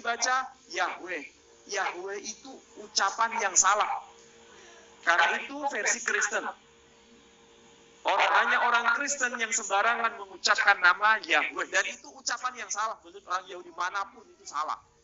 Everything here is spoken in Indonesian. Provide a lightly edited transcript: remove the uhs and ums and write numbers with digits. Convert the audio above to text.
dibaca Yahweh. Yahweh itu ucapan yang salah. Karena itu versi Kristen. Hanya orang Kristen yang sembarangan mengucapkan nama Yahweh. Dan itu ucapan yang salah. Menurut orang Yahudi manapun itu salah.